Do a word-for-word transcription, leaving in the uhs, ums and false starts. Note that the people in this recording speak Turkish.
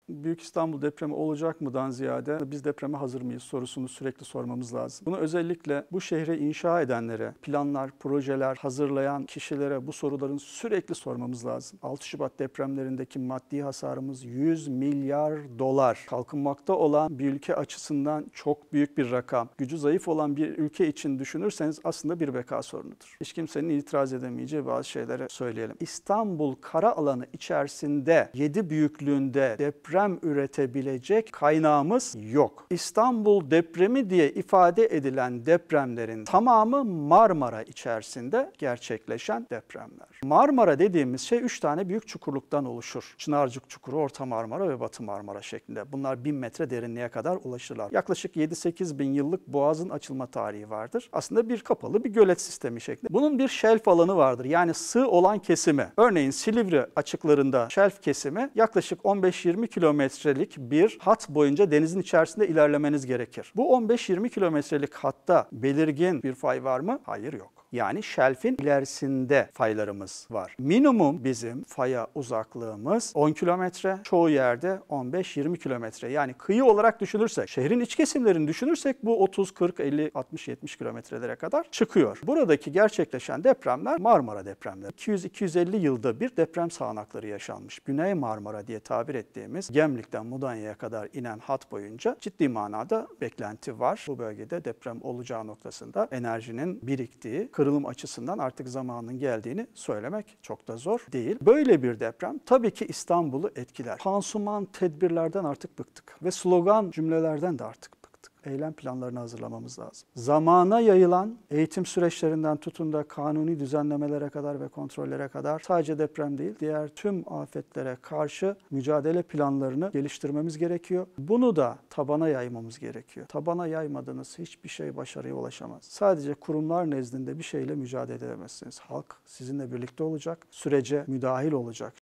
Büyük İstanbul depremi olacak mıdan ziyade biz depreme hazır mıyız sorusunu sürekli sormamız lazım. Bunu özellikle bu şehri inşa edenlere, planlar, projeler hazırlayan kişilere bu soruların sürekli sormamız lazım. altı Şubat depremlerindeki maddi hasarımız yüz milyar dolar. Kalkınmakta olan bir ülke açısından çok büyük bir rakam. Gücü zayıf olan bir ülke için düşünürseniz aslında bir beka sorunudur. Hiç kimsenin itiraz edemeyeceği bazı şeyleri söyleyelim. İstanbul kara alanı içerisinde yedi büyüklüğünde deprem deprem üretebilecek kaynağımız yok. İstanbul depremi diye ifade edilen depremlerin tamamı Marmara içerisinde gerçekleşen depremler. Marmara dediğimiz şey üç tane büyük çukurluktan oluşur. Çınarcık Çukuru, Orta Marmara ve Batı Marmara şeklinde. Bunlar bin metre derinliğe kadar ulaşırlar. Yaklaşık yedi sekiz bin yıllık boğazın açılma tarihi vardır. Aslında bir kapalı bir gölet sistemi şeklinde. Bunun bir şelf alanı vardır. Yani sığ olan kesimi. Örneğin Silivri açıklarında şelf kesimi yaklaşık on beş yirmi kilometrelik bir hat boyunca denizin içerisinde ilerlemeniz gerekir. Bu on beş yirmi kilometrelik hatta belirgin bir fay var mı? Hayır, yok. Yani şelfin ilerisinde faylarımız var. Minimum bizim faya uzaklığımız on kilometre, çoğu yerde on beş yirmi kilometre. Yani kıyı olarak düşünürsek, şehrin iç kesimlerini düşünürsek bu otuz, kırk, elli, altmış, yetmiş kilometrelere kadar çıkıyor. Buradaki gerçekleşen depremler Marmara depremleri. iki yüz iki yüz elli yılda bir deprem sağanakları yaşanmış. Güney Marmara diye tabir ettiğimiz Gemlik'ten Mudanya'ya kadar inen hat boyunca ciddi manada beklenti var. Bu bölgede deprem olacağı noktasında enerjinin biriktiği, kırılım açısından artık zamanın geldiğini söylemek çok da zor değil. Böyle bir deprem tabii ki İstanbul'u etkiler. Pansuman tedbirlerden artık bıktık ve slogan cümlelerden de artık bıktık. Eylem planlarını hazırlamamız lazım. Zamana yayılan eğitim süreçlerinden tutun da kanuni düzenlemelere kadar ve kontrollere kadar sadece deprem değil, diğer tüm afetlere karşı mücadele planlarını geliştirmemiz gerekiyor. Bunu da tabana yaymamız gerekiyor. Tabana yaymadığınız hiçbir şey başarıya ulaşamaz. Sadece kurumlar nezdinde bir şeyle mücadele edemezsiniz. Halk sizinle birlikte olacak, sürece müdahil olacak,